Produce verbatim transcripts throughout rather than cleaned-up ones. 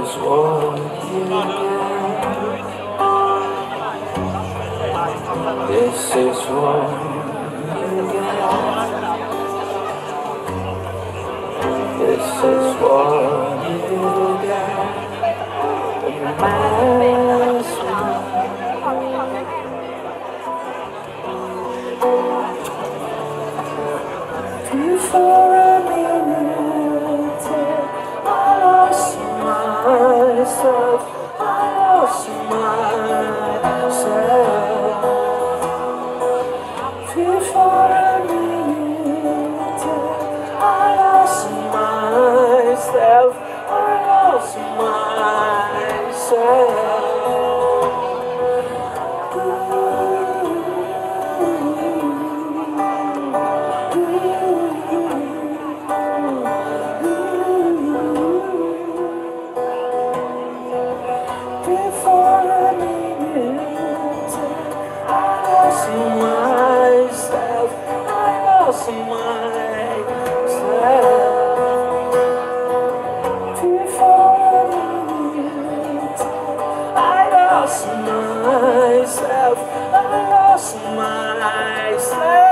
is what you get. This is what you get. This is what you get. For a minute, I lost myself. I lost myself. For a minute, I lost myself. I lost myself. Myself, I lost myself. Before a minute, I lost myself. I lost myself.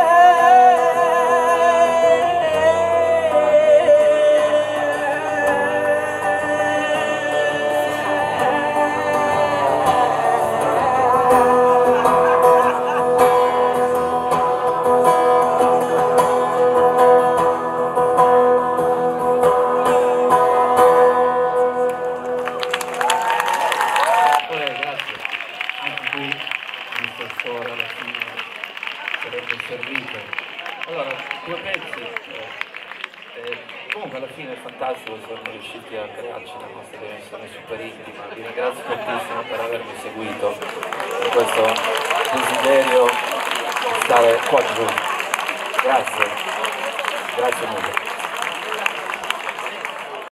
Ora alla fine sarebbe servito. Allora, due pezzi. Eh, eh, comunque alla fine è fantastico, siamo riusciti a crearci la nostra dimensione super intima. Vi ringrazio tantissimo per avermi seguito in questo desiderio di stare qua giù. Grazie, grazie mille.